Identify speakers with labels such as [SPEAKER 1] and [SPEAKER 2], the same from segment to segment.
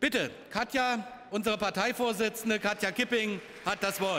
[SPEAKER 1] Bitte, Katja, unsere Parteivorsitzende Katja Kipping, hat das Wort.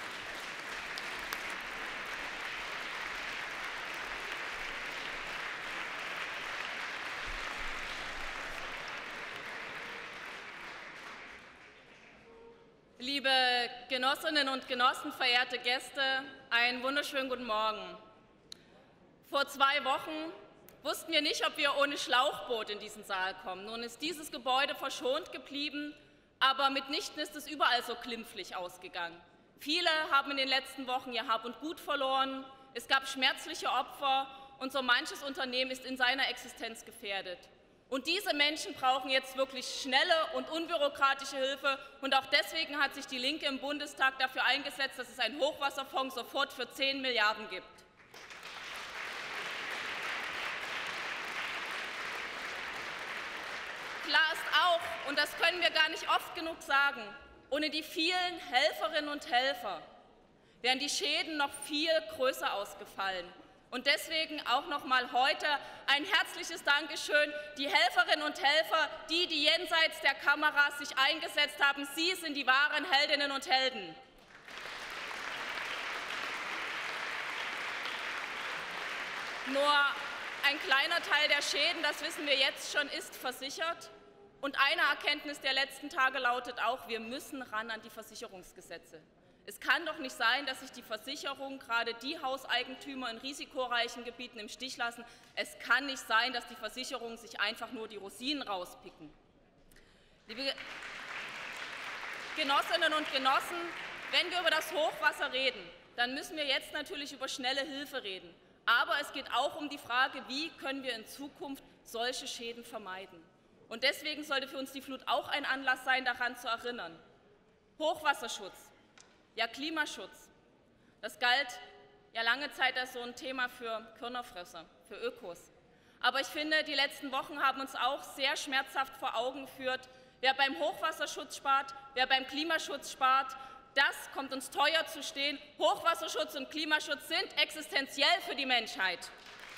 [SPEAKER 2] Liebe Genossinnen und Genossen, verehrte Gäste, einen wunderschönen guten Morgen. Vor 2 Wochen wussten wir nicht, ob wir ohne Schlauchboot in diesen Saal kommen. Nun ist dieses Gebäude verschont geblieben, aber mitnichten ist es überall so glimpflich ausgegangen. Viele haben in den letzten Wochen ihr Hab und Gut verloren, es gab schmerzliche Opfer und so manches Unternehmen ist in seiner Existenz gefährdet. Und diese Menschen brauchen jetzt wirklich schnelle und unbürokratische Hilfe. Und auch deswegen hat sich die Linke im Bundestag dafür eingesetzt, dass es einen Hochwasserfonds sofort für 10 Milliarden gibt. Klar ist auch, und das können wir gar nicht oft genug sagen, ohne die vielen Helferinnen und Helfer wären die Schäden noch viel größer ausgefallen. Und deswegen auch noch mal heute ein herzliches Dankeschön, die Helferinnen und Helfer, die jenseits der Kameras sich eingesetzt haben. Sie sind die wahren Heldinnen und Helden. Nur ein kleiner Teil der Schäden, das wissen wir jetzt schon, ist versichert. Und eine Erkenntnis der letzten Tage lautet auch, wir müssen ran an die Versicherungsgesetze. Es kann doch nicht sein, dass sich die Versicherungen, gerade die Hauseigentümer in risikoreichen Gebieten, im Stich lassen. Es kann nicht sein, dass die Versicherungen sich einfach nur die Rosinen rauspicken. Liebe Genossinnen und Genossen, wenn wir über das Hochwasser reden, dann müssen wir jetzt natürlich über schnelle Hilfe reden. Aber es geht auch um die Frage, wie können wir in Zukunft solche Schäden vermeiden. Und deswegen sollte für uns die Flut auch ein Anlass sein, daran zu erinnern. Hochwasserschutz. Ja, Klimaschutz, das galt ja lange Zeit als so ein Thema für Körnerfresser, für Ökos. Aber ich finde, die letzten Wochen haben uns auch sehr schmerzhaft vor Augen geführt, wer beim Hochwasserschutz spart, wer beim Klimaschutz spart, das kommt uns teuer zu stehen. Hochwasserschutz und Klimaschutz sind existenziell für die Menschheit.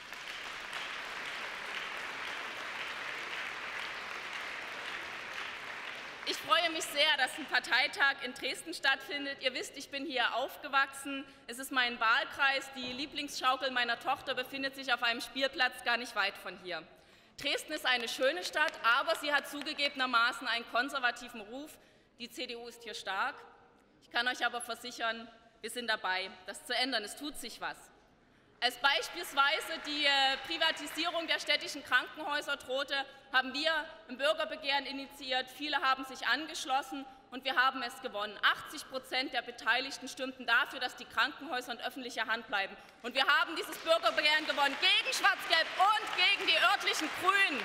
[SPEAKER 2] Ich freue mich sehr, dass ein Parteitag in Dresden stattfindet. Ihr wisst, ich bin hier aufgewachsen. Es ist mein Wahlkreis. Die Lieblingsschaukel meiner Tochter befindet sich auf einem Spielplatz gar nicht weit von hier. Dresden ist eine schöne Stadt, aber sie hat zugegebenermaßen einen konservativen Ruf. Die CDU ist hier stark. Ich kann euch aber versichern, wir sind dabei, das zu ändern. Es tut sich was. Als beispielsweise die Privatisierung der städtischen Krankenhäuser drohte, haben wir ein Bürgerbegehren initiiert. Viele haben sich angeschlossen und wir haben es gewonnen. 80% der Beteiligten stimmten dafür, dass die Krankenhäuser in öffentlicher Hand bleiben. Und wir haben dieses Bürgerbegehren gewonnen gegen Schwarz-Gelb und gegen die örtlichen Grünen.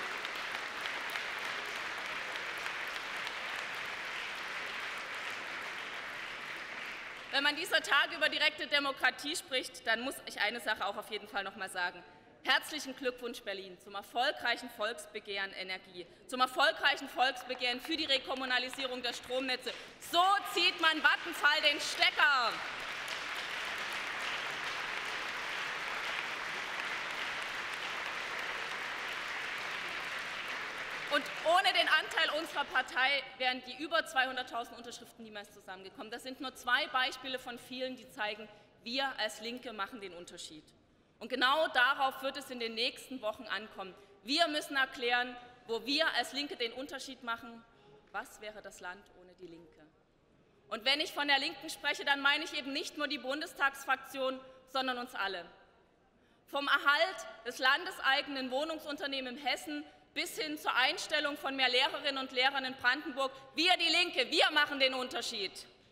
[SPEAKER 2] Wenn man dieser Tage über direkte Demokratie spricht, dann muss ich eine Sache auch auf jeden Fall noch mal sagen. Herzlichen Glückwunsch Berlin zum erfolgreichen Volksbegehren Energie, zum erfolgreichen Volksbegehren für die Rekommunalisierung der Stromnetze. So zieht man Vattenfall den Stecker. Und ohne den Anteil unserer Partei wären die über 200.000 Unterschriften niemals zusammengekommen. Das sind nur 2 Beispiele von vielen, die zeigen, wir als Linke machen den Unterschied. Und genau darauf wird es in den nächsten Wochen ankommen. Wir müssen erklären, wo wir als Linke den Unterschied machen. Was wäre das Land ohne die Linke? Und wenn ich von der Linken spreche, dann meine ich eben nicht nur die Bundestagsfraktion, sondern uns alle. Vom Erhalt des landeseigenen Wohnungsunternehmens in Hessen bis hin zur Einstellung von mehr Lehrerinnen und Lehrern in Brandenburg. Wir, die Linke, wir machen den Unterschied.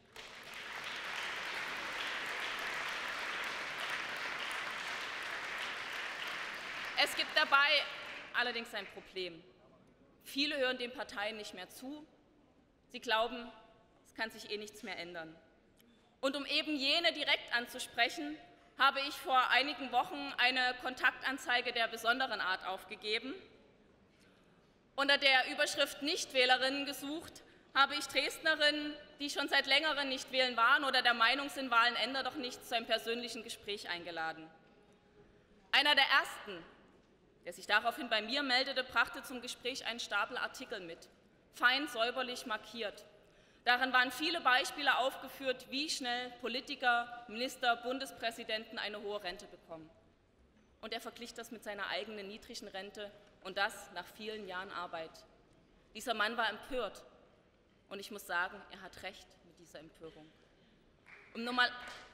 [SPEAKER 2] Es gibt dabei allerdings ein Problem. Viele hören den Parteien nicht mehr zu. Sie glauben, es kann sich nichts mehr ändern. Und um eben jene direkt anzusprechen, habe ich vor einigen Wochen eine Kontaktanzeige der besonderen Art aufgegeben. Unter der Überschrift Nichtwählerinnen gesucht habe ich Dresdnerinnen, die schon seit längerem nicht wählen waren oder der Meinung sind, Wahlen ändern doch nichts, zu einem persönlichen Gespräch eingeladen. Einer der ersten, der sich daraufhin bei mir meldete, brachte zum Gespräch einen Stapel Artikel mit. fein säuberlich markiert. Darin waren viele Beispiele aufgeführt, wie schnell Politiker, Minister, Bundespräsidenten eine hohe Rente bekommen. Und er verglich das mit seiner eigenen niedrigen Rente und das nach vielen Jahren Arbeit. Dieser Mann war empört und ich muss sagen, er hat recht mit dieser Empörung. Um nur mal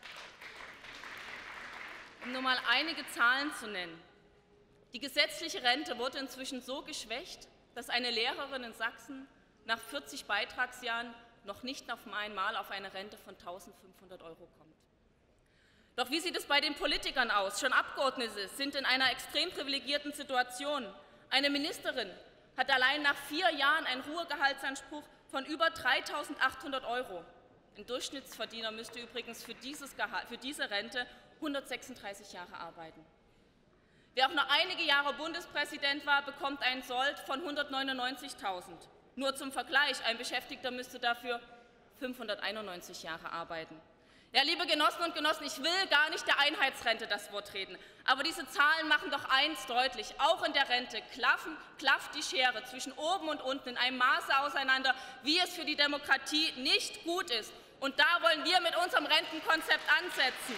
[SPEAKER 2] einige Zahlen zu nennen. Die gesetzliche Rente wurde inzwischen so geschwächt, dass eine Lehrerin in Sachsen nach 40 Beitragsjahren noch nicht auf einmal auf eine Rente von 1.500 € kommt. Doch wie sieht es bei den Politikern aus? Schon Abgeordnete sind in einer extrem privilegierten Situation. Eine Ministerin hat allein nach 4 Jahren einen Ruhegehaltsanspruch von über 3.800 €. Ein Durchschnittsverdiener müsste übrigens für diese Rente 136 Jahre arbeiten. Wer auch noch einige Jahre Bundespräsident war, bekommt einen Sold von 199.000 €. Nur zum Vergleich, ein Beschäftigter müsste dafür 591 Jahre arbeiten. Ja, liebe Genossinnen und Genossen, ich will gar nicht der Einheitsrente das Wort reden, aber diese Zahlen machen doch eins deutlich: Auch in der Rente klafft die Schere zwischen oben und unten in einem Maße auseinander, wie es für die Demokratie nicht gut ist. Und da wollen wir mit unserem Rentenkonzept ansetzen.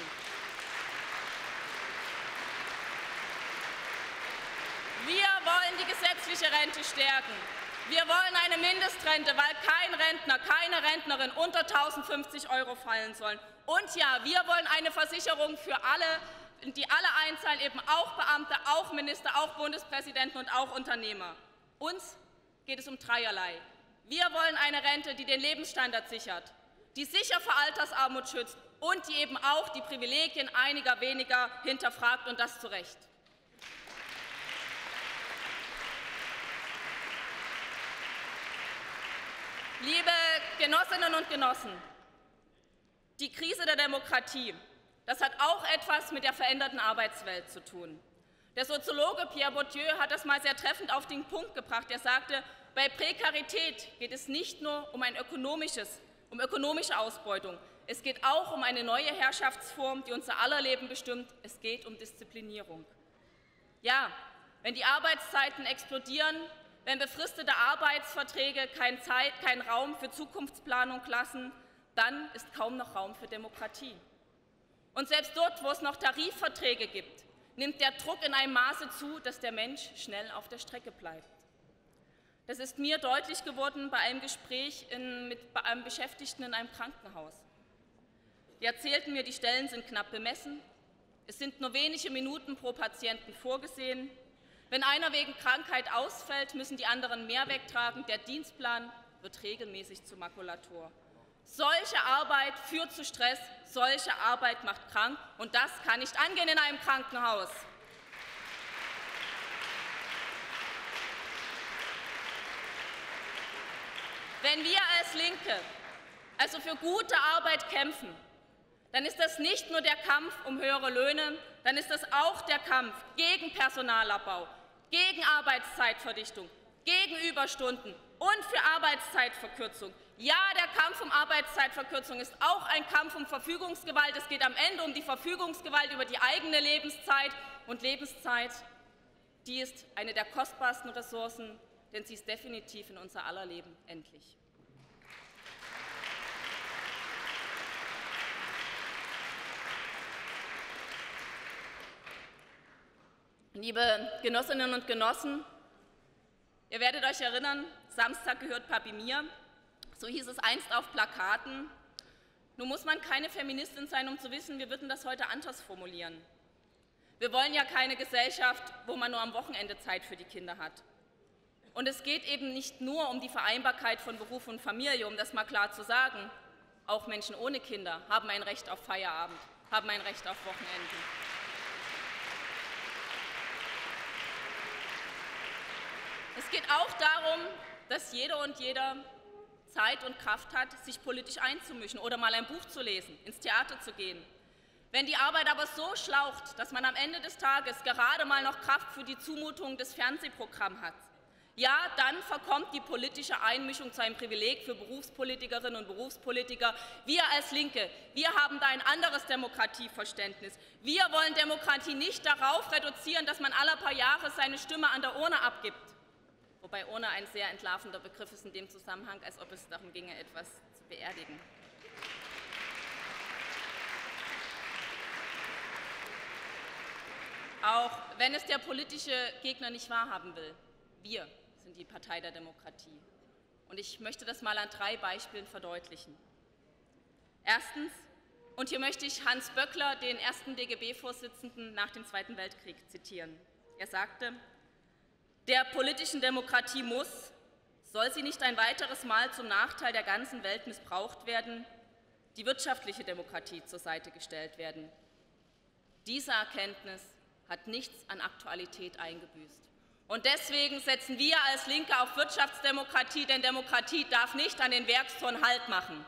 [SPEAKER 2] Wir wollen die gesetzliche Rente stärken. Wir wollen eine Mindestrente, weil kein Rentner, keine Rentnerin unter 1.050 € fallen sollen. Und ja, wir wollen eine Versicherung für alle, die alle einzahlen, eben auch Beamte, auch Minister, auch Bundespräsidenten und auch Unternehmer. Uns geht es um dreierlei. Wir wollen eine Rente, die den Lebensstandard sichert, die sicher vor Altersarmut schützt und die eben auch die Privilegien einiger weniger hinterfragt, und das zu Recht. Liebe Genossinnen und Genossen, die Krise der Demokratie, das hat auch etwas mit der veränderten Arbeitswelt zu tun. Der Soziologe Pierre Bourdieu hat das mal sehr treffend auf den Punkt gebracht. Er sagte, bei Prekarität geht es nicht nur um ökonomische Ausbeutung. Es geht auch um eine neue Herrschaftsform, die unser aller Leben bestimmt. Es geht um Disziplinierung. Ja, wenn die Arbeitszeiten explodieren, wenn befristete Arbeitsverträge keinen Raum für Zukunftsplanung lassen, dann ist kaum noch Raum für Demokratie. Und selbst dort, wo es noch Tarifverträge gibt, nimmt der Druck in einem Maße zu, dass der Mensch schnell auf der Strecke bleibt. Das ist mir deutlich geworden bei einem Gespräch mit einem Beschäftigten in einem Krankenhaus. Die erzählten mir, die Stellen sind knapp bemessen, es sind nur wenige Minuten pro Patienten vorgesehen. Wenn einer wegen Krankheit ausfällt, müssen die anderen mehr wegtragen. Der Dienstplan wird regelmäßig zur Makulatur. Solche Arbeit führt zu Stress, solche Arbeit macht krank, und das kann nicht angehen in einem Krankenhaus. Wenn wir als Linke also für gute Arbeit kämpfen, dann ist das nicht nur der Kampf um höhere Löhne, dann ist das auch der Kampf gegen Personalabbau, gegen Arbeitszeitverdichtung, gegen Überstunden und für Arbeitszeitverkürzung. Ja, der Kampf um Arbeitszeitverkürzung ist auch ein Kampf um Verfügungsgewalt. Es geht am Ende um die Verfügungsgewalt über die eigene Lebenszeit. Und Lebenszeit, die ist eine der kostbarsten Ressourcen, denn sie ist definitiv in unser aller Leben endlich. Liebe Genossinnen und Genossen, ihr werdet euch erinnern, Samstag gehört Papi mir, so hieß es einst auf Plakaten. Nun muss man keine Feministin sein, um zu wissen, wir würden das heute anders formulieren. Wir wollen ja keine Gesellschaft, wo man nur am Wochenende Zeit für die Kinder hat. Und es geht eben nicht nur um die Vereinbarkeit von Beruf und Familie, um das mal klar zu sagen. Auch Menschen ohne Kinder haben ein Recht auf Feierabend, haben ein Recht auf Wochenenden. Es geht auch darum, dass jede und jeder Zeit und Kraft hat, sich politisch einzumischen oder mal ein Buch zu lesen, ins Theater zu gehen. Wenn die Arbeit aber so schlaucht, dass man am Ende des Tages gerade mal noch Kraft für die Zumutung des Fernsehprogramms hat, ja, dann verkommt die politische Einmischung zu einem Privileg für Berufspolitikerinnen und Berufspolitiker. Wir als Linke, wir haben da ein anderes Demokratieverständnis. Wir wollen Demokratie nicht darauf reduzieren, dass man alle paar Jahre seine Stimme an der Urne abgibt. wobei ohne ein sehr entlarvender Begriff ist in dem Zusammenhang, als ob es darum ginge, etwas zu beerdigen. Auch wenn es der politische Gegner nicht wahrhaben will, wir sind die Partei der Demokratie. Und ich möchte das mal an 3 Beispielen verdeutlichen. Erstens, und hier möchte ich Hans Böckler, den ersten DGB-Vorsitzenden nach dem Zweiten Weltkrieg, zitieren. Er sagte: Der politischen Demokratie soll sie nicht ein weiteres Mal zum Nachteil der ganzen Welt missbraucht werden, die wirtschaftliche Demokratie zur Seite gestellt werden. Diese Erkenntnis hat nichts an Aktualität eingebüßt. Und deswegen setzen wir als Linke auf Wirtschaftsdemokratie, denn Demokratie darf nicht an den Werkstoren Halt machen.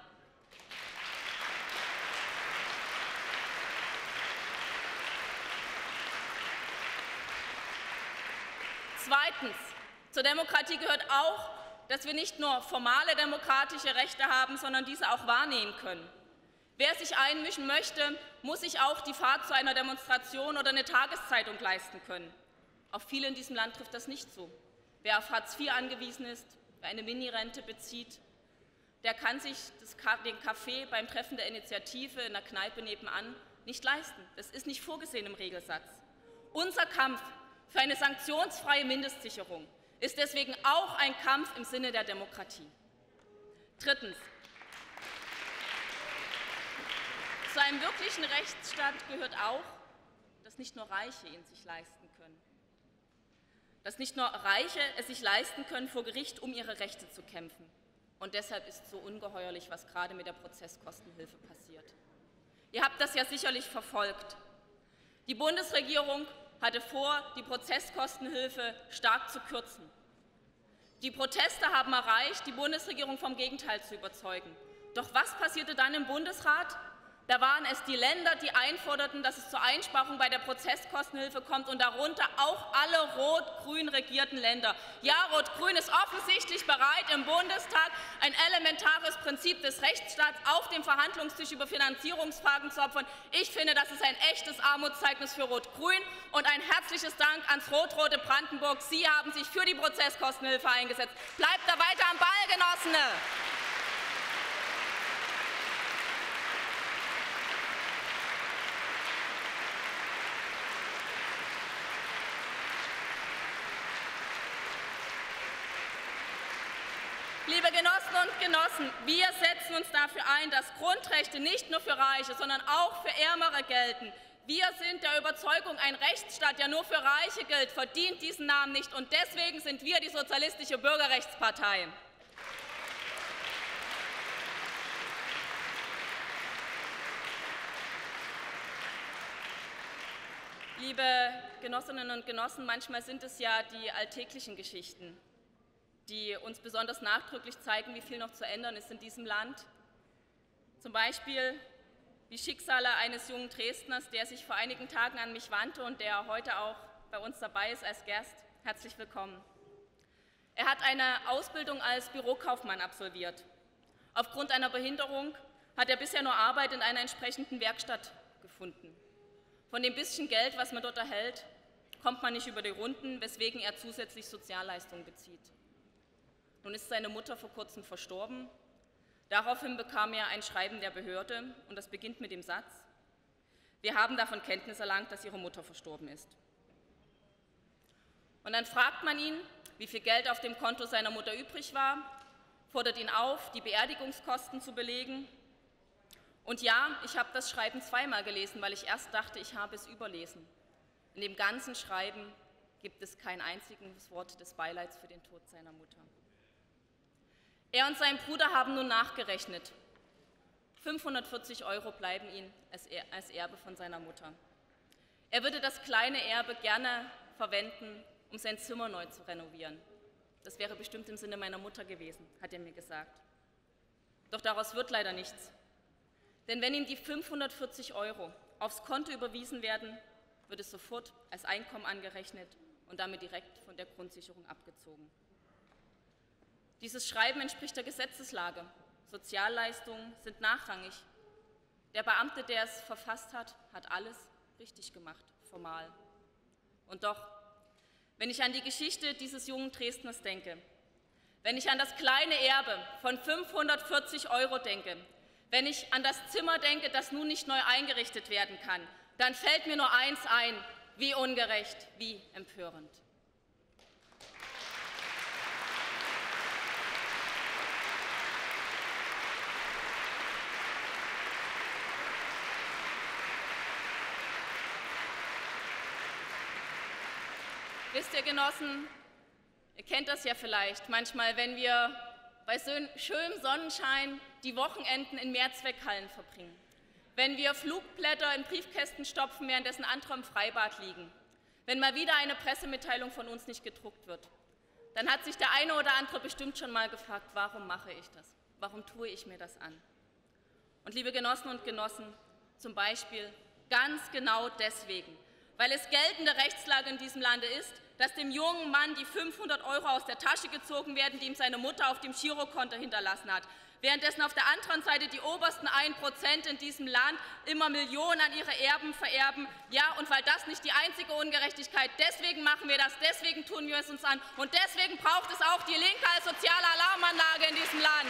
[SPEAKER 2] Zweitens, zur Demokratie gehört auch, dass wir nicht nur formale demokratische Rechte haben, sondern diese auch wahrnehmen können. Wer sich einmischen möchte, muss sich auch die Fahrt zu einer Demonstration oder eine Tageszeitung leisten können. Auf viele in diesem Land trifft das nicht zu. Wer auf Hartz IV angewiesen ist, wer eine Minirente bezieht, der kann sich den Kaffee beim Treffen der Initiative in der Kneipe nebenan nicht leisten. Das ist nicht vorgesehen im Regelsatz. Unser Kampf für eine sanktionsfreie Mindestsicherung ist deswegen auch ein Kampf im Sinne der Demokratie. Drittens. Zu einem wirklichen Rechtsstaat gehört auch, dass nicht nur Reiche ihn sich leisten können. Dass nicht nur Reiche es sich leisten können, vor Gericht um ihre Rechte zu kämpfen. Und deshalb ist so ungeheuerlich, was gerade mit der Prozesskostenhilfe passiert. Ihr habt das ja sicherlich verfolgt. Die Bundesregierung hatte vor, die Prozesskostenhilfe stark zu kürzen. Die Proteste haben erreicht, die Bundesregierung vom Gegenteil zu überzeugen. Doch was passierte dann im Bundesrat? Da waren es die Länder, die einforderten, dass es zur Einsparung bei der Prozesskostenhilfe kommt, und darunter auch alle rot-grün regierten Länder. Ja, Rot-Grün ist offensichtlich bereit, im Bundestag ein elementares Prinzip des Rechtsstaats auf dem Verhandlungstisch über Finanzierungsfragen zu opfern. Ich finde, das ist ein echtes Armutszeugnis für Rot-Grün, und ein herzliches Dank ans rot-rote Brandenburg. Sie haben sich für die Prozesskostenhilfe eingesetzt. Bleibt da weiter am Ball, Genossene! Liebe Genossinnen und Genossen, wir setzen uns dafür ein, dass Grundrechte nicht nur für Reiche, sondern auch für Ärmere gelten. Wir sind der Überzeugung, ein Rechtsstaat, der nur für Reiche gilt, verdient diesen Namen nicht. Und deswegen sind wir die Sozialistische Bürgerrechtspartei. Liebe Genossinnen und Genossen, manchmal sind es ja die alltäglichen Geschichten, die uns besonders nachdrücklich zeigen, wie viel noch zu ändern ist in diesem Land. Zum Beispiel die Schicksale eines jungen Dresdners, der sich vor einigen Tagen an mich wandte und der heute auch bei uns dabei ist als Gast. Herzlich willkommen. Er hat eine Ausbildung als Bürokaufmann absolviert. Aufgrund einer Behinderung hat er bisher nur Arbeit in einer entsprechenden Werkstatt gefunden. Von dem bisschen Geld, was man dort erhält, kommt man nicht über die Runden, weswegen er zusätzlich Sozialleistungen bezieht. Nun ist seine Mutter vor kurzem verstorben. Daraufhin bekam er ein Schreiben der Behörde, und das beginnt mit dem Satz: Wir haben davon Kenntnis erlangt, dass Ihre Mutter verstorben ist. Und dann fragt man ihn, wie viel Geld auf dem Konto seiner Mutter übrig war, fordert ihn auf, die Beerdigungskosten zu belegen. Und ja, ich habe das Schreiben zweimal gelesen, weil ich erst dachte, ich habe es überlesen. In dem ganzen Schreiben gibt es kein einziges Wort des Beileids für den Tod seiner Mutter. Er und sein Bruder haben nun nachgerechnet. 540 € bleiben ihm als Erbe von seiner Mutter. Er würde das kleine Erbe gerne verwenden, um sein Zimmer neu zu renovieren. Das wäre bestimmt im Sinne meiner Mutter gewesen, hat er mir gesagt. Doch daraus wird leider nichts. Denn wenn ihm die 540 € aufs Konto überwiesen werden, wird es sofort als Einkommen angerechnet und damit direkt von der Grundsicherung abgezogen. Dieses Schreiben entspricht der Gesetzeslage. Sozialleistungen sind nachrangig. Der Beamte, der es verfasst hat, hat alles richtig gemacht, formal. Und doch, wenn ich an die Geschichte dieses jungen Dresdners denke, wenn ich an das kleine Erbe von 540 € denke, wenn ich an das Zimmer denke, das nun nicht neu eingerichtet werden kann, dann fällt mir nur eins ein: wie ungerecht, wie empörend. Wisst ihr, Genossen, ihr kennt das ja vielleicht, manchmal, wenn wir bei schönem Sonnenschein die Wochenenden in Mehrzweckhallen verbringen, wenn wir Flugblätter in Briefkästen stopfen, währenddessen andere im Freibad liegen, wenn mal wieder eine Pressemitteilung von uns nicht gedruckt wird, dann hat sich der eine oder andere bestimmt schon mal gefragt, warum mache ich das? Warum tue ich mir das an? Und liebe Genossen und Genossen, zum Beispiel ganz genau deswegen, weil es geltende Rechtslage in diesem Lande ist, dass dem jungen Mann die 500 € aus der Tasche gezogen werden, die ihm seine Mutter auf dem Girokonto hinterlassen hat, währenddessen auf der anderen Seite die obersten 1% in diesem Land immer Millionen an ihre Erben vererben. Ja, und weil das nicht die einzige Ungerechtigkeit, deswegen machen wir das, deswegen tun wir es uns an und deswegen braucht es auch die Linke als soziale Alarmanlage in diesem Land.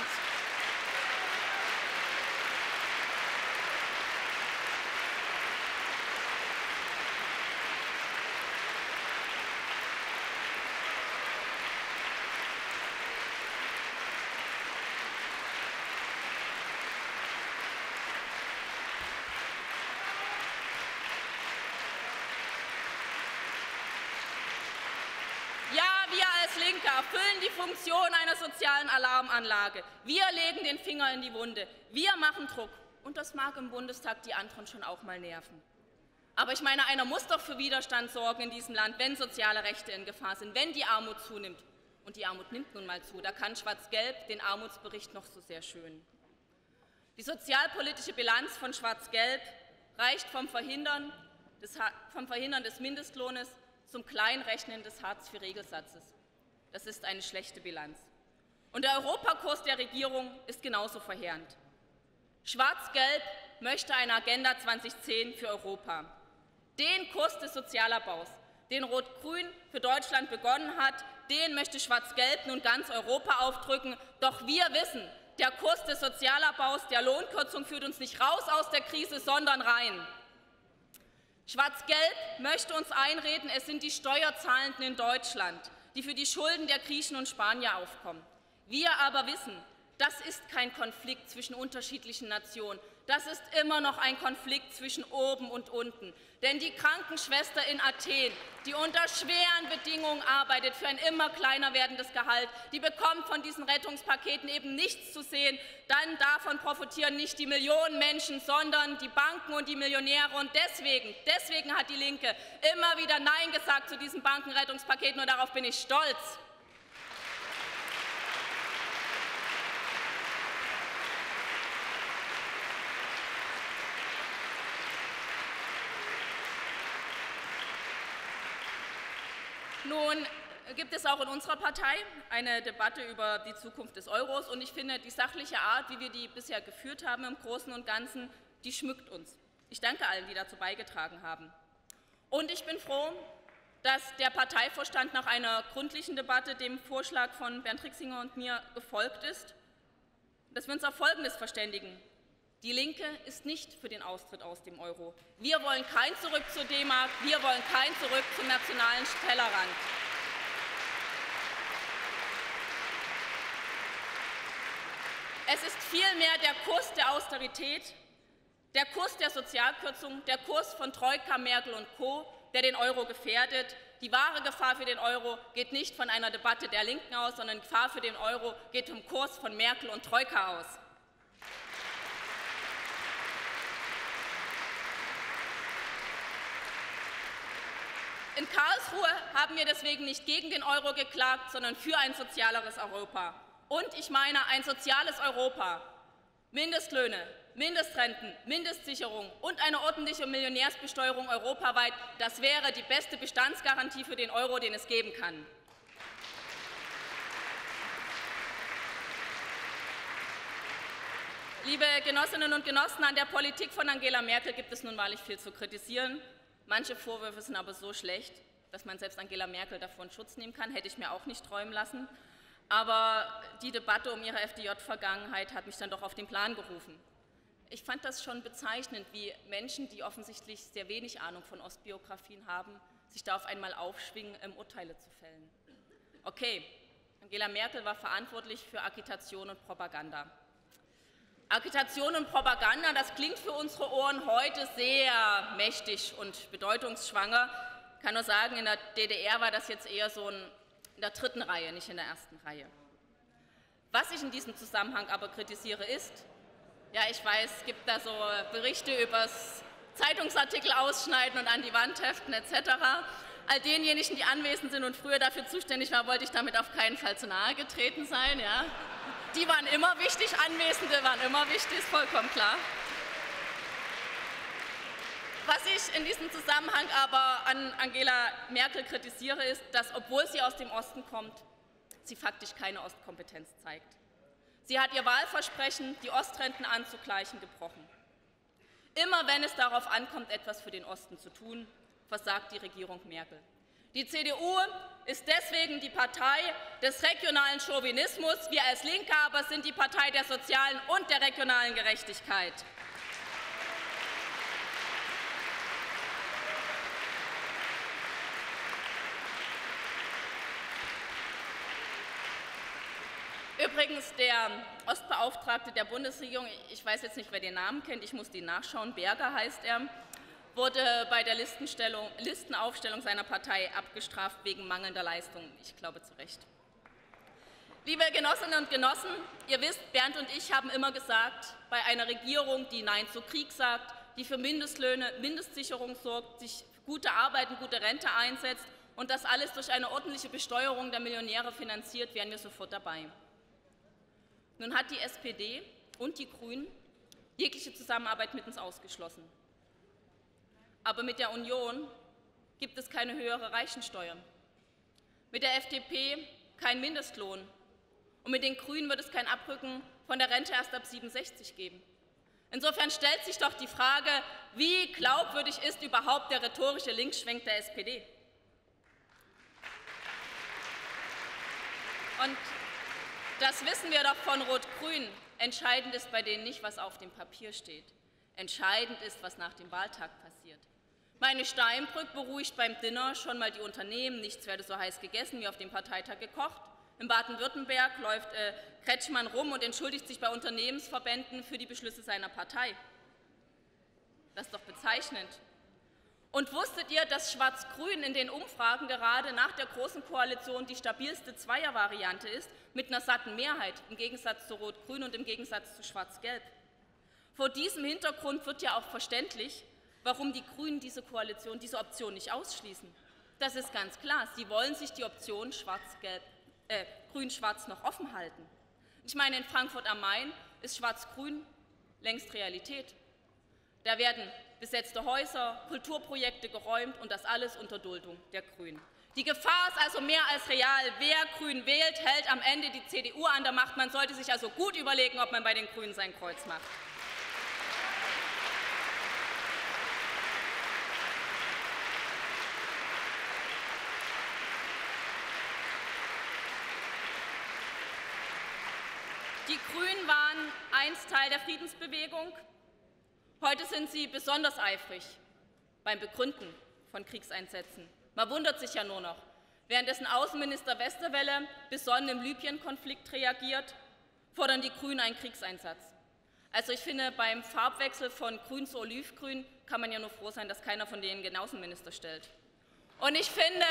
[SPEAKER 2] Linke erfüllen die Funktion einer sozialen Alarmanlage. Wir legen den Finger in die Wunde. Wir machen Druck. Und das mag im Bundestag die anderen schon auch mal nerven. Aber ich meine, einer muss doch für Widerstand sorgen in diesem Land, wenn soziale Rechte in Gefahr sind, wenn die Armut zunimmt. Und die Armut nimmt nun mal zu. Da kann Schwarz-Gelb den Armutsbericht noch so sehr schön. Die sozialpolitische Bilanz von Schwarz-Gelb reicht vom Verhindern des Mindestlohnes zum Kleinrechnen des Hartz-IV-Regelsatzes. Das ist eine schlechte Bilanz. Und der Europakurs der Regierung ist genauso verheerend. Schwarz-Gelb möchte eine Agenda 2010 für Europa. Den Kurs des Sozialabbaus, den Rot-Grün für Deutschland begonnen hat, den möchte Schwarz-Gelb nun ganz Europa aufdrücken. Doch wir wissen, der Kurs des Sozialabbaus, der Lohnkürzung führt uns nicht raus aus der Krise, sondern rein. Schwarz-Gelb möchte uns einreden, es sind die Steuerzahlenden in Deutschland, die für die Schulden der Griechen und Spanier aufkommen. Wir aber wissen, das ist kein Konflikt zwischen unterschiedlichen Nationen. Das ist immer noch ein Konflikt zwischen oben und unten. Denn die Krankenschwester in Athen, die unter schweren Bedingungen arbeitet für ein immer kleiner werdendes Gehalt, die bekommt von diesen Rettungspaketen eben nichts zu sehen. Dann davon profitieren nicht die Millionen Menschen, sondern die Banken und die Millionäre. Und deswegen hat die Linke immer wieder Nein gesagt zu diesen Bankenrettungspaketen. Und darauf bin ich stolz. Nun gibt es auch in unserer Partei eine Debatte über die Zukunft des Euros. Und ich finde, die sachliche Art, wie wir die bisher geführt haben im Großen und Ganzen, die schmückt uns. Ich danke allen, die dazu beigetragen haben. Und ich bin froh, dass der Parteivorstand nach einer gründlichen Debatte dem Vorschlag von Bernd Rixinger und mir gefolgt ist, dass wir uns auf Folgendes verständigen. Die Linke ist nicht für den Austritt aus dem Euro. Wir wollen kein Zurück zur D-Mark, wir wollen kein Zurück zum nationalen Tellerrand. Es ist vielmehr der Kurs der Austerität, der Kurs der Sozialkürzung, der Kurs von Troika, Merkel und Co., der den Euro gefährdet. Die wahre Gefahr für den Euro geht nicht von einer Debatte der Linken aus, sondern die Gefahr für den Euro geht vom Kurs von Merkel und Troika aus. In Karlsruhe haben wir deswegen nicht gegen den Euro geklagt, sondern für ein sozialeres Europa. Und ich meine ein soziales Europa. Mindestlöhne, Mindestrenten, Mindestsicherung und eine ordentliche Millionärsbesteuerung europaweit, das wäre die beste Bestandsgarantie für den Euro, den es geben kann. Liebe Genossinnen und Genossen, an der Politik von Angela Merkel gibt es nun wahrlich viel zu kritisieren. Manche Vorwürfe sind aber so schlecht, dass man selbst Angela Merkel davor in Schutz nehmen kann, hätte ich mir auch nicht träumen lassen. Aber die Debatte um ihre FDJ-Vergangenheit hat mich dann doch auf den Plan gerufen. Ich fand das schon bezeichnend, wie Menschen, die offensichtlich sehr wenig Ahnung von Ostbiografien haben, sich da auf einmal aufschwingen, Urteile zu fällen. Okay, Angela Merkel war verantwortlich für Agitation und Propaganda. Agitation und Propaganda, das klingt für unsere Ohren heute sehr mächtig und bedeutungsschwanger. Ich kann nur sagen, in der DDR war das jetzt eher so in der dritten Reihe, nicht in der ersten Reihe. Was ich in diesem Zusammenhang aber kritisiere ist, ja, ich weiß, es gibt da so Berichte übers Zeitungsartikel ausschneiden und an die Wand heften etc. All denjenigen, die anwesend sind und früher dafür zuständig waren, wollte ich damit auf keinen Fall zu nahe getreten sein. Ja. Die waren immer wichtig, Anwesende waren immer wichtig, ist vollkommen klar. Was ich in diesem Zusammenhang aber an Angela Merkel kritisiere, ist, dass, obwohl sie aus dem Osten kommt, sie faktisch keine Ostkompetenz zeigt. Sie hat ihr Wahlversprechen, die Ostrenten anzugleichen, gebrochen. Immer wenn es darauf ankommt, etwas für den Osten zu tun, versagt die Regierung Merkel. Die CDU ist deswegen die Partei des regionalen Chauvinismus. Wir als Linke aber sind die Partei der sozialen und der regionalen Gerechtigkeit. Übrigens, der Ostbeauftragte der Bundesregierung, ich weiß jetzt nicht, wer den Namen kennt, ich muss den nachschauen, Berger heißt er, wurde bei der Listenaufstellung seiner Partei abgestraft wegen mangelnder Leistung. Ich glaube, zu Recht. Liebe Genossinnen und Genossen, ihr wisst, Bernd und ich haben immer gesagt, bei einer Regierung, die Nein zu Krieg sagt, die für Mindestlöhne, Mindestsicherung sorgt, sich gute Arbeit und gute Rente einsetzt und das alles durch eine ordentliche Besteuerung der Millionäre finanziert, wären wir sofort dabei. Nun hat die SPD und die Grünen jegliche Zusammenarbeit mit uns ausgeschlossen. Aber mit der Union gibt es keine höhere Reichensteuer. Mit der FDP kein Mindestlohn. Und mit den Grünen wird es kein Abrücken von der Rente erst ab 67 geben. Insofern stellt sich doch die Frage, wie glaubwürdig ist überhaupt der rhetorische Linksschwenk der SPD? Und das wissen wir doch von Rot-Grün. Entscheidend ist bei denen nicht, was auf dem Papier steht. Entscheidend ist, was nach dem Wahltag passiert. Meine Steinbrück beruhigt beim Dinner schon mal die Unternehmen, nichts werde so heiß gegessen wie auf dem Parteitag gekocht. In Baden-Württemberg läuft Kretschmann rum und entschuldigt sich bei Unternehmensverbänden für die Beschlüsse seiner Partei. Das ist doch bezeichnend. Und wusstet ihr, dass Schwarz-Grün in den Umfragen gerade nach der Großen Koalition die stabilste Zweiervariante ist, mit einer satten Mehrheit, im Gegensatz zu Rot-Grün und im Gegensatz zu Schwarz-Gelb? Vor diesem Hintergrund wird ja auch verständlich, warum die Grünen diese Koalition, diese Option nicht ausschließen. Das ist ganz klar. Sie wollen sich die Option Grün-Schwarz noch offen halten. Ich meine, in Frankfurt am Main ist Schwarz-Grün längst Realität. Da werden besetzte Häuser, Kulturprojekte geräumt und das alles unter Duldung der Grünen. Die Gefahr ist also mehr als real. Wer Grün wählt, hält am Ende die CDU an der Macht. Man sollte sich also gut überlegen, ob man bei den Grünen sein Kreuz macht. Die Grünen waren einst Teil der Friedensbewegung. Heute sind sie besonders eifrig beim Begründen von Kriegseinsätzen. Man wundert sich ja nur noch. Währenddessen Außenminister Westerwelle besonnen im Libyen-Konflikt reagiert, fordern die Grünen einen Kriegseinsatz. Also ich finde, beim Farbwechsel von grün zu olivgrün kann man ja nur froh sein, dass keiner von denen den Außenminister stellt. Und ich finde,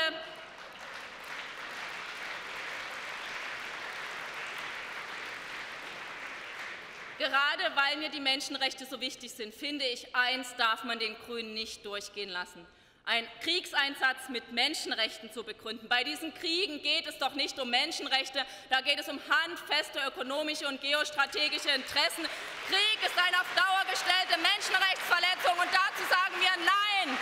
[SPEAKER 2] gerade weil mir die Menschenrechte so wichtig sind, finde ich, eins darf man den Grünen nicht durchgehen lassen: einen Kriegseinsatz mit Menschenrechten zu begründen. Bei diesen Kriegen geht es doch nicht um Menschenrechte, da geht es um handfeste ökonomische und geostrategische Interessen. Krieg ist eine auf Dauer gestellte Menschenrechtsverletzung und dazu sagen wir Nein.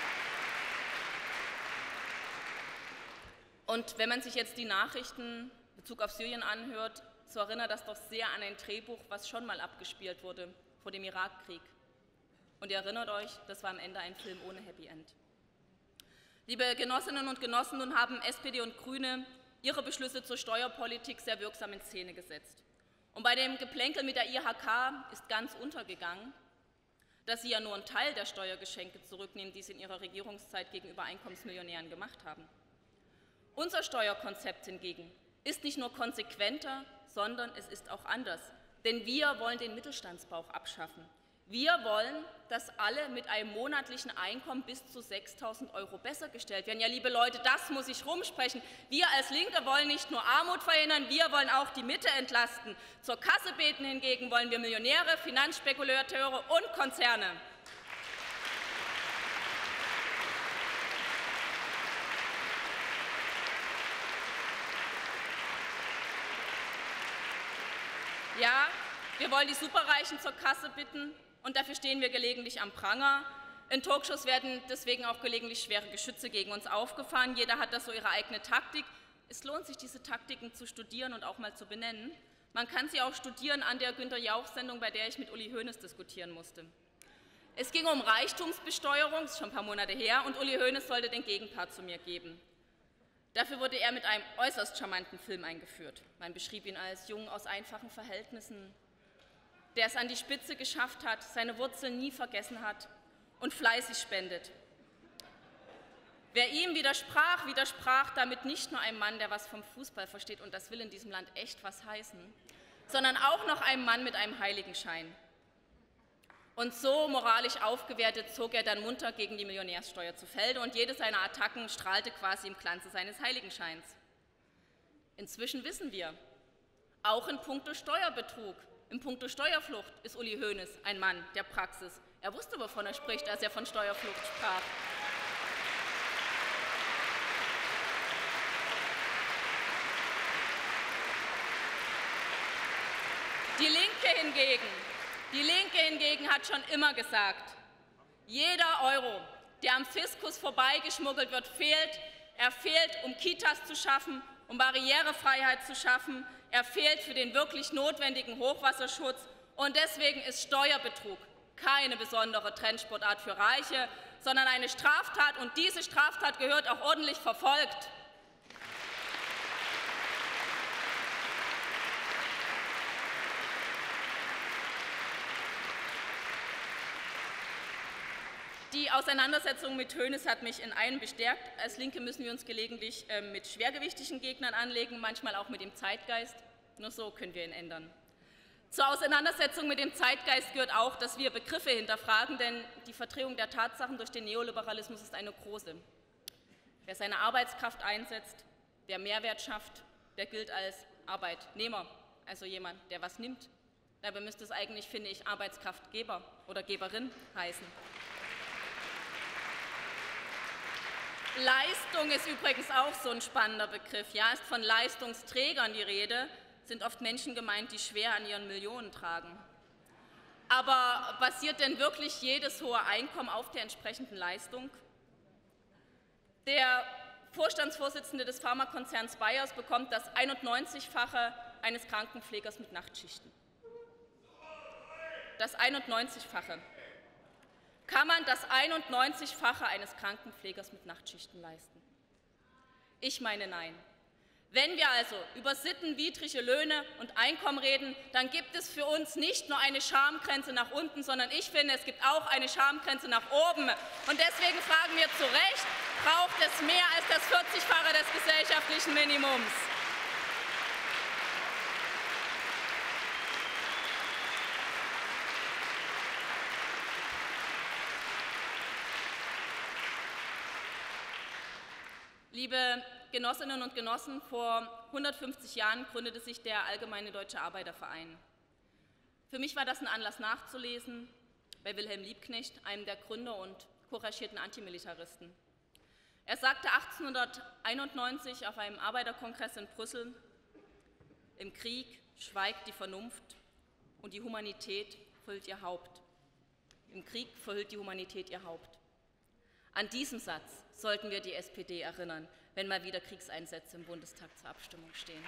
[SPEAKER 2] Und wenn man sich jetzt die Nachrichten Bezug auf Syrien anhört, so erinnert das doch sehr an ein Drehbuch, was schon mal abgespielt wurde vor dem Irakkrieg. Und ihr erinnert euch, das war am Ende ein Film ohne Happy End. Liebe Genossinnen und Genossen, nun haben SPD und Grüne ihre Beschlüsse zur Steuerpolitik sehr wirksam in Szene gesetzt. Und bei dem Geplänkel mit der IHK ist ganz untergegangen, dass sie ja nur einen Teil der Steuergeschenke zurücknehmen, die sie in ihrer Regierungszeit gegenüber Einkommensmillionären gemacht haben. Unser Steuerkonzept hingegen ist nicht nur konsequenter, sondern es ist auch anders. Denn wir wollen den Mittelstandsbauch abschaffen. Wir wollen, dass alle mit einem monatlichen Einkommen bis zu 6.000 € besser gestellt werden. Ja, liebe Leute, das muss ich rumsprechen. Wir als Linke wollen nicht nur Armut verhindern, wir wollen auch die Mitte entlasten. Zur Kasse beten hingegen wollen wir Millionäre, Finanzspekulateure und Konzerne. Ja, wir wollen die Superreichen zur Kasse bitten. Und dafür stehen wir gelegentlich am Pranger. In Talkshows werden deswegen auch gelegentlich schwere Geschütze gegen uns aufgefahren. Jeder hat da so ihre eigene Taktik. Es lohnt sich, diese Taktiken zu studieren und auch mal zu benennen. Man kann sie auch studieren an der Günther-Jauch-Sendung, bei der ich mit Uli Hoeneß diskutieren musste. Es ging um Reichtumsbesteuerung, das ist schon ein paar Monate her, und Uli Hoeneß sollte den Gegenpart zu mir geben. Dafür wurde er mit einem äußerst charmanten Film eingeführt. Man beschrieb ihn als Jungen aus einfachen Verhältnissen, der es an die Spitze geschafft hat, seine Wurzeln nie vergessen hat und fleißig spendet. Wer ihm widersprach damit nicht nur ein Mann, der was vom Fußball versteht, und das will in diesem Land echt was heißen, sondern auch noch ein Mann mit einem Heiligenschein. Und so moralisch aufgewertet zog er dann munter gegen die Millionärssteuer zu Felde und jede seiner Attacken strahlte quasi im Glanze seines Heiligenscheins. Inzwischen wissen wir, auch in puncto Steuerbetrug, in puncto Steuerflucht ist Uli Hoeneß ein Mann der Praxis. Er wusste, wovon er spricht, als er von Steuerflucht sprach. Die Linke hingegen hat schon immer gesagt, jeder Euro, der am Fiskus vorbeigeschmuggelt wird, fehlt. Er fehlt, um Kitas zu schaffen, um Barrierefreiheit zu schaffen. Er fehlt für den wirklich notwendigen Hochwasserschutz. Und deswegen ist Steuerbetrug keine besondere Trendsportart für Reiche, sondern eine Straftat. Und diese Straftat gehört auch ordentlich verfolgt. Die Auseinandersetzung mit Hoeneß hat mich in einem bestärkt. Als Linke müssen wir uns gelegentlich mit schwergewichtigen Gegnern anlegen, manchmal auch mit dem Zeitgeist. Nur so können wir ihn ändern. Zur Auseinandersetzung mit dem Zeitgeist gehört auch, dass wir Begriffe hinterfragen, denn die Verdrehung der Tatsachen durch den Neoliberalismus ist eine große. Wer seine Arbeitskraft einsetzt, der Mehrwert schafft, der gilt als Arbeitnehmer, also jemand, der was nimmt. Dabei müsste es eigentlich, finde ich, Arbeitskraftgeber oder Geberin heißen. Leistung ist übrigens auch so ein spannender Begriff. Ja, ist von Leistungsträgern die Rede, sind oft Menschen gemeint, die schwer an ihren Millionen tragen. Aber basiert denn wirklich jedes hohe Einkommen auf der entsprechenden Leistung? Der Vorstandsvorsitzende des Pharmakonzerns Bayers bekommt das 91-fache eines Krankenpflegers mit Nachtschichten. Das 91-fache. Kann man das 91-fache eines Krankenpflegers mit Nachtschichten leisten? Ich meine, nein. Wenn wir also über sittenwidrige Löhne und Einkommen reden, dann gibt es für uns nicht nur eine Schamgrenze nach unten, sondern ich finde, es gibt auch eine Schamgrenze nach oben. Und deswegen fragen wir zu Recht, braucht es mehr als das 40-fache des gesellschaftlichen Minimums? Liebe Genossinnen und Genossen, vor 150 Jahren gründete sich der Allgemeine Deutsche Arbeiterverein. Für mich war das ein Anlass nachzulesen bei Wilhelm Liebknecht, einem der Gründer und couragierten Antimilitaristen. Er sagte 1891 auf einem Arbeiterkongress in Brüssel: Im Krieg schweigt die Vernunft und die Humanität verhüllt ihr Haupt. Im Krieg verhüllt die Humanität ihr Haupt. An diesen Satz sollten wir die SPD erinnern, wenn mal wieder Kriegseinsätze im Bundestag zur Abstimmung stehen.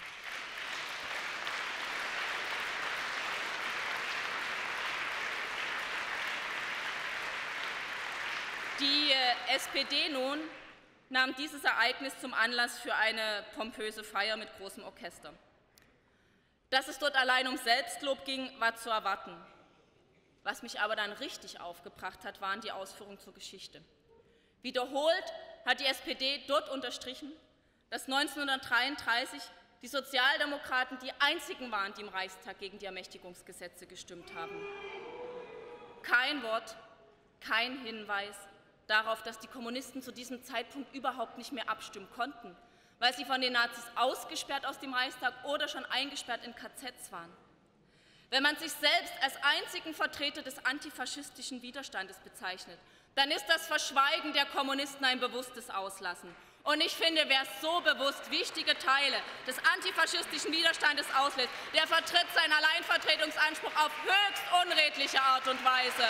[SPEAKER 2] Die SPD nun nahm dieses Ereignis zum Anlass für eine pompöse Feier mit großem Orchester. Dass es dort allein um Selbstlob ging, war zu erwarten. Was mich aber dann richtig aufgebracht hat, waren die Ausführungen zur Geschichte. Wiederholt hat die SPD dort unterstrichen, dass 1933 die Sozialdemokraten die einzigen waren, die im Reichstag gegen die Ermächtigungsgesetze gestimmt haben. Kein Wort, kein Hinweis darauf, dass die Kommunisten zu diesem Zeitpunkt überhaupt nicht mehr abstimmen konnten, weil sie von den Nazis ausgesperrt aus dem Reichstag oder schon eingesperrt in KZs waren. Wenn man sich selbst als einzigen Vertreter des antifaschistischen Widerstandes bezeichnet, dann ist das Verschweigen der Kommunisten ein bewusstes Auslassen. Und ich finde, wer so bewusst wichtige Teile des antifaschistischen Widerstandes auslässt, der vertritt seinen Alleinvertretungsanspruch auf höchst unredliche Art und Weise.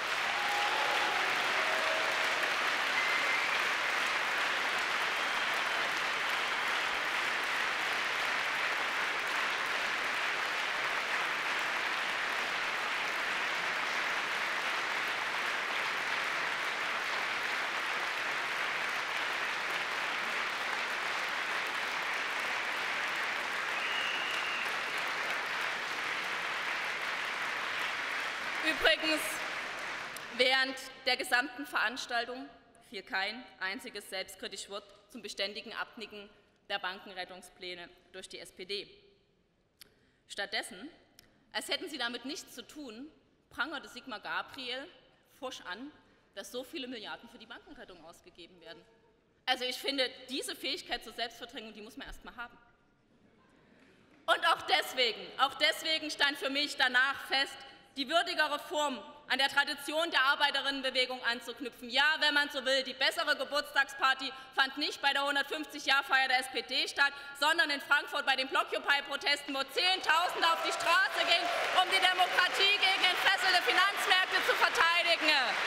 [SPEAKER 2] Übrigens, während der gesamten Veranstaltung fiel kein einziges selbstkritisches Wort zum beständigen Abnicken der Bankenrettungspläne durch die SPD. Stattdessen, als hätten sie damit nichts zu tun, prangerte Sigmar Gabriel forsch an, dass so viele Milliarden für die Bankenrettung ausgegeben werden. Also ich finde, diese Fähigkeit zur Selbstverdrängung, die muss man erst mal haben. Und auch deswegen stand für mich danach fest, die würdigere Form an der Tradition der Arbeiterinnenbewegung anzuknüpfen. Ja, wenn man so will, die bessere Geburtstagsparty fand nicht bei der 150-Jahr-Feier der SPD statt, sondern in Frankfurt bei den Blockupy-Protesten, wo Zehntausende auf die Straße gingen, um die Demokratie gegen entfesselte Finanzmärkte zu verteidigen.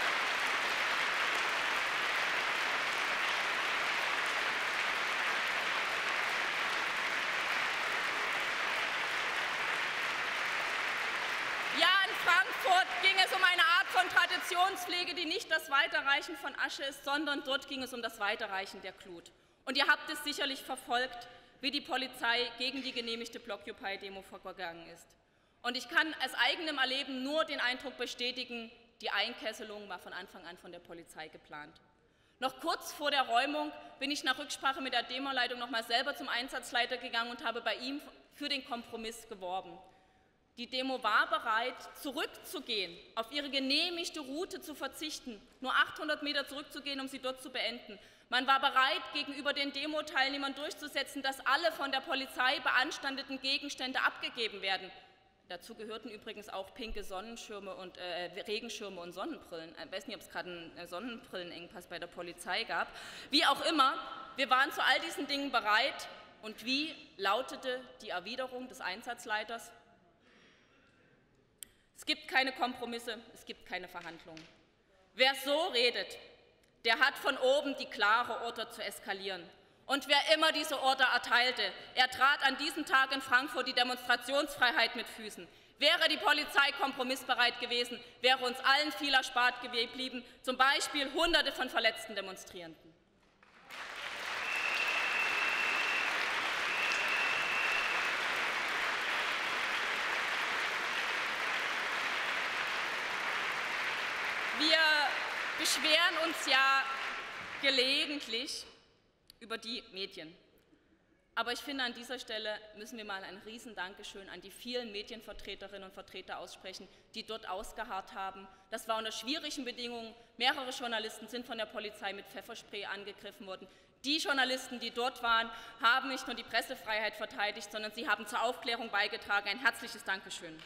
[SPEAKER 2] Frankfurt ging es um eine Art von Traditionspflege, die nicht das Weiterreichen von Asche ist, sondern dort ging es um das Weiterreichen der Glut. Und ihr habt es sicherlich verfolgt, wie die Polizei gegen die genehmigte Blockupy-Demo vorgegangen ist. Und ich kann aus eigenem Erleben nur den Eindruck bestätigen, die Einkesselung war von Anfang an von der Polizei geplant. Noch kurz vor der Räumung bin ich nach Rücksprache mit der Demoleitung noch mal selber zum Einsatzleiter gegangen und habe bei ihm für den Kompromiss geworben. Die Demo war bereit, zurückzugehen, auf ihre genehmigte Route zu verzichten, nur 800 Meter zurückzugehen, um sie dort zu beenden. Man war bereit, gegenüber den Demo-Teilnehmern durchzusetzen, dass alle von der Polizei beanstandeten Gegenstände abgegeben werden. Dazu gehörten übrigens auch pinke Sonnenschirme und Regenschirme und Sonnenbrillen. Ich weiß nicht, ob es gerade einen Sonnenbrillenengpass bei der Polizei gab. Wie auch immer, wir waren zu all diesen Dingen bereit. Und wie lautete die Erwiderung des Einsatzleiters? Es gibt keine Kompromisse, es gibt keine Verhandlungen. Wer so redet, der hat von oben die klare Order zu eskalieren. Und wer immer diese Order erteilte, er trat an diesem Tag in Frankfurt die Demonstrationsfreiheit mit Füßen. Wäre die Polizei kompromissbereit gewesen, wäre uns allen viel erspart geblieben, zum Beispiel Hunderte von verletzten Demonstrierenden. Wir beschweren uns ja gelegentlich über die Medien. Aber ich finde, an dieser Stelle müssen wir mal ein Riesendankeschön an die vielen Medienvertreterinnen und Vertreter aussprechen, die dort ausgeharrt haben. Das war unter schwierigen Bedingungen. Mehrere Journalisten sind von der Polizei mit Pfefferspray angegriffen worden. Die Journalisten, die dort waren, haben nicht nur die Pressefreiheit verteidigt, sondern sie haben zur Aufklärung beigetragen. Ein herzliches Dankeschön.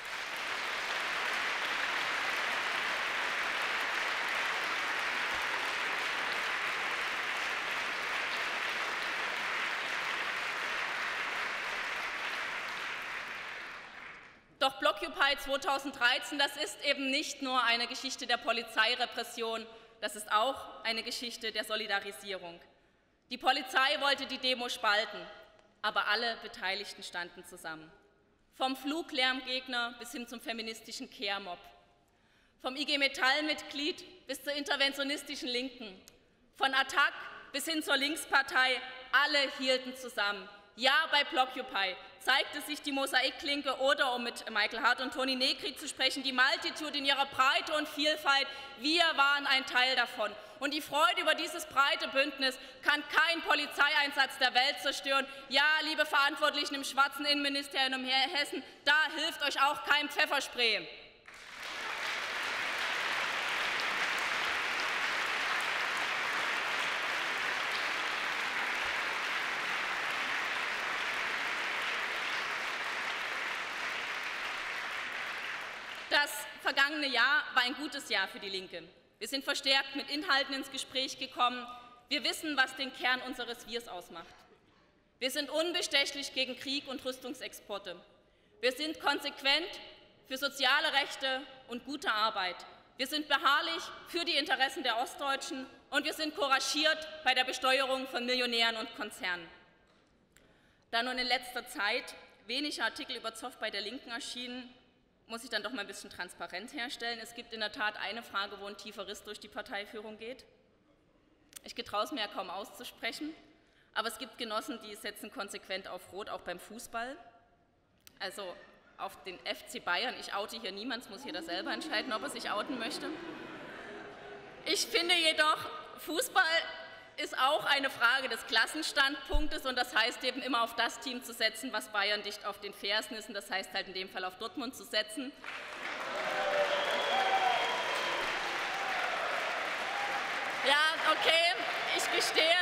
[SPEAKER 2] Doch Blockupy 2013, das ist eben nicht nur eine Geschichte der Polizeirepression, das ist auch eine Geschichte der Solidarisierung. Die Polizei wollte die Demo spalten, aber alle Beteiligten standen zusammen. Vom Fluglärmgegner bis hin zum feministischen Kehrmob, vom IG Metall-Mitglied bis zur interventionistischen Linken, von Attac bis hin zur Linkspartei, alle hielten zusammen. Ja, bei Blockupy zeigte sich die Mosaiklinke oder, um mit Michael Hart und Toni Negri zu sprechen, die Multitude in ihrer Breite und Vielfalt. Wir waren ein Teil davon. Und die Freude über dieses breite Bündnis kann kein Polizeieinsatz der Welt zerstören. Ja, liebe Verantwortlichen im schwarzen Innenministerium in Hessen, da hilft euch auch kein Pfefferspray. Das vergangene Jahr war ein gutes Jahr für die Linke. Wir sind verstärkt mit Inhalten ins Gespräch gekommen. Wir wissen, was den Kern unseres Wirs ausmacht. Wir sind unbestechlich gegen Krieg und Rüstungsexporte. Wir sind konsequent für soziale Rechte und gute Arbeit. Wir sind beharrlich für die Interessen der Ostdeutschen und wir sind couragiert bei der Besteuerung von Millionären und Konzernen. Da nun in letzter Zeit wenige Artikel über Zoff bei der Linken erschienen, muss ich dann doch mal ein bisschen Transparenz herstellen. Es gibt in der Tat eine Frage, wo ein tiefer Riss durch die Parteiführung geht. Ich getraue es mir ja kaum auszusprechen, aber es gibt Genossen, die setzen konsequent auf Rot, auch beim Fußball, also auf den FC Bayern. Ich oute hier niemand, muss jeder selber entscheiden, ob er sich outen möchte. Ich finde jedoch, Fußball ist auch eine Frage des Klassenstandpunktes und das heißt eben immer auf das Team zu setzen, was Bayern dicht auf den Fersen ist und das heißt halt in dem Fall auf Dortmund zu setzen. Ja, okay, ich gestehe,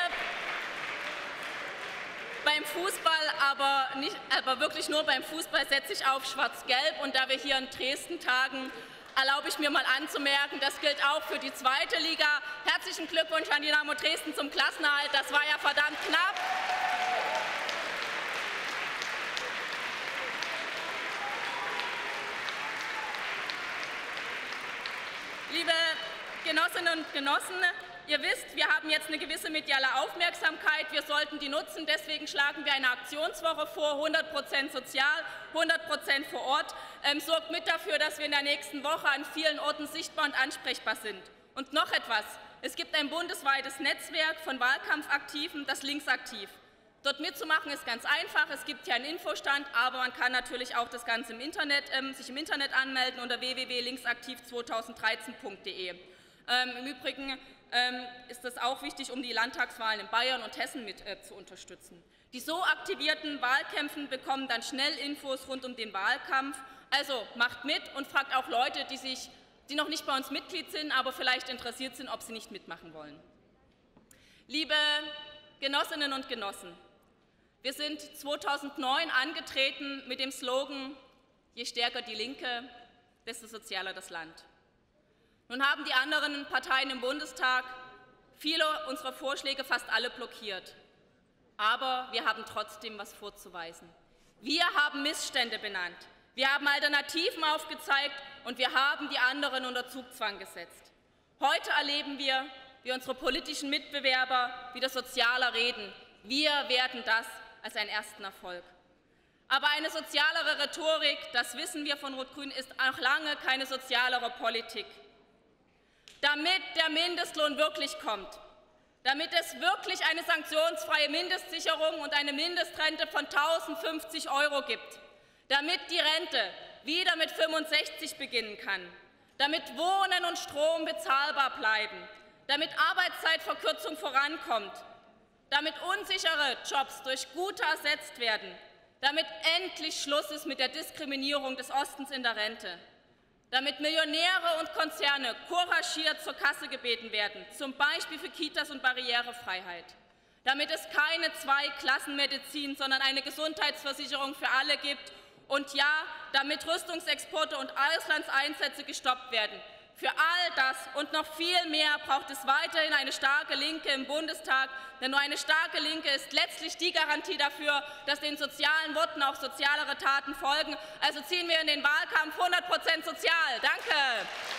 [SPEAKER 2] beim Fußball, aber wirklich nur beim Fußball setze ich auf Schwarz-Gelb und da wir hier in Dresden tagen, erlaube ich mir mal anzumerken, das gilt auch für die zweite Liga. Herzlichen Glückwunsch an Dynamo Dresden zum Klassenerhalt, das war ja verdammt knapp. Liebe Genossinnen und Genossen, ihr wisst, wir haben jetzt eine gewisse mediale Aufmerksamkeit, wir sollten die nutzen, deswegen schlagen wir eine Aktionswoche vor, 100% sozial, 100% vor Ort, sorgt mit dafür, dass wir in der nächsten Woche an vielen Orten sichtbar und ansprechbar sind. Und noch etwas, es gibt ein bundesweites Netzwerk von Wahlkampfaktiven, das Linksaktiv. Dort mitzumachen ist ganz einfach, es gibt hier einen Infostand, aber man kann natürlich auch das Ganze im Internet, sich im Internet anmelden unter www.linksaktiv2013.de. Im Übrigen ist das auch wichtig, um die Landtagswahlen in Bayern und Hessen mit zu unterstützen. Die so aktivierten Wahlkämpfen bekommen dann schnell Infos rund um den Wahlkampf. Also macht mit und fragt auch Leute, die noch nicht bei uns Mitglied sind, aber vielleicht interessiert sind, ob sie nicht mitmachen wollen. Liebe Genossinnen und Genossen, wir sind 2009 angetreten mit dem Slogan, je stärker die Linke, desto sozialer das Land. Nun haben die anderen Parteien im Bundestag viele unserer Vorschläge, fast alle, blockiert. Aber wir haben trotzdem was vorzuweisen. Wir haben Missstände benannt, wir haben Alternativen aufgezeigt und wir haben die anderen unter Zugzwang gesetzt. Heute erleben wir, wie unsere politischen Mitbewerber wieder sozialer reden. Wir werten das als einen ersten Erfolg. Aber eine sozialere Rhetorik, das wissen wir von Rot-Grün, ist noch lange keine sozialere Politik. Damit der Mindestlohn wirklich kommt, damit es wirklich eine sanktionsfreie Mindestsicherung und eine Mindestrente von 1.050 € gibt, damit die Rente wieder mit 65 beginnen kann, damit Wohnen und Strom bezahlbar bleiben, damit Arbeitszeitverkürzung vorankommt, damit unsichere Jobs durch gute ersetzt werden, damit endlich Schluss ist mit der Diskriminierung des Ostens in der Rente, damit Millionäre und Konzerne couragiert zur Kasse gebeten werden, zum Beispiel für Kitas und Barrierefreiheit, damit es keine Zweiklassenmedizin, sondern eine Gesundheitsversicherung für alle gibt und ja, damit Rüstungsexporte und Auslandseinsätze gestoppt werden. Für all das und noch viel mehr braucht es weiterhin eine starke Linke im Bundestag, denn nur eine starke Linke ist letztlich die Garantie dafür, dass den sozialen Worten auch sozialere Taten folgen. Also ziehen wir in den Wahlkampf 100% sozial. Danke.